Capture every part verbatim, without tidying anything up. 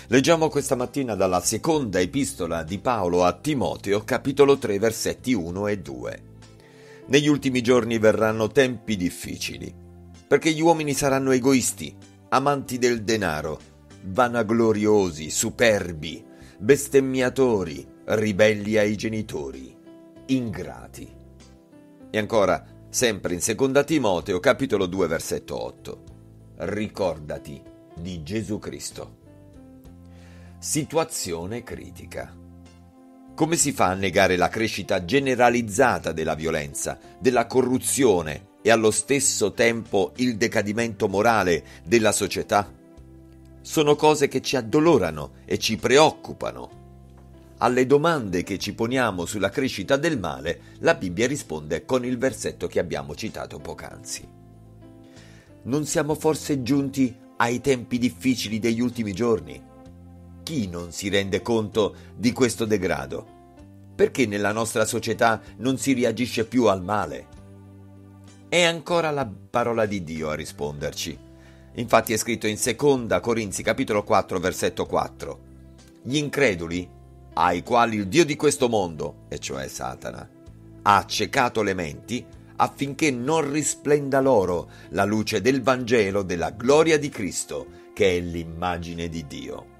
Leggiamo questa mattina dalla seconda epistola di Paolo a Timoteo, capitolo tre, versetti uno e due. Negli ultimi giorni verranno tempi difficili, perché gli uomini saranno egoisti, amanti del denaro, vanagloriosi, superbi, bestemmiatori, ribelli ai genitori, ingrati. E ancora, sempre in seconda Timoteo, capitolo due, versetto otto. Ricordati di Gesù Cristo. Situazione critica. Come si fa a negare la crescita generalizzata della violenza, della corruzione e allo stesso tempo il decadimento morale della società? Sono cose che ci addolorano e ci preoccupano. Alle domande che ci poniamo sulla crescita del male, la Bibbia risponde con il versetto che abbiamo citato poc'anzi. Non siamo forse giunti ai tempi difficili degli ultimi giorni? Chi non si rende conto di questo degrado? Perché nella nostra società non si reagisce più al male? È ancora la parola di Dio a risponderci. Infatti è scritto in seconda Corinzi capitolo quattro versetto quattro. Gli increduli, ai quali il Dio di questo mondo, e cioè Satana, ha accecato le menti, affinché non risplenda loro la luce del Vangelo della gloria di Cristo, che è l'immagine di Dio.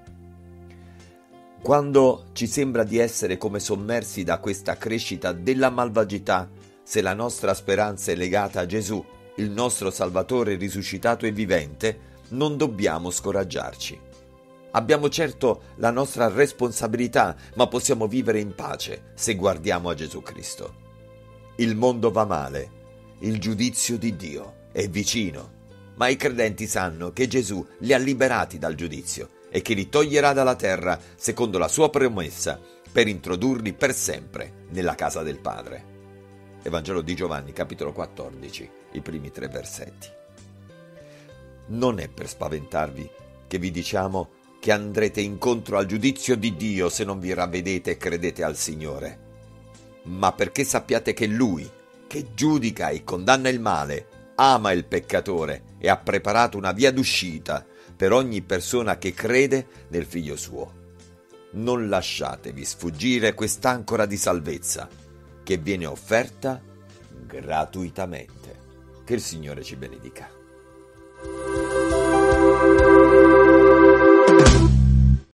Quando ci sembra di essere come sommersi da questa crescita della malvagità, se la nostra speranza è legata a Gesù, il nostro Salvatore risuscitato e vivente, non dobbiamo scoraggiarci. Abbiamo certo la nostra responsabilità, ma possiamo vivere in pace se guardiamo a Gesù Cristo. Il mondo va male, il giudizio di Dio è vicino, ma i credenti sanno che Gesù li ha liberati dal giudizio e che li toglierà dalla terra secondo la sua promessa per introdurli per sempre nella casa del Padre. Evangelo di Giovanni, capitolo quattordici, i primi tre versetti. Non è per spaventarvi che vi diciamo che andrete incontro al giudizio di Dio se non vi ravvedete e credete al Signore, ma perché sappiate che Lui, che giudica e condanna il male, ama il peccatore e ha preparato una via d'uscita per ogni persona che crede nel Figlio suo. Non lasciatevi sfuggire quest'ancora di salvezza che viene offerta gratuitamente. Che il Signore ci benedica.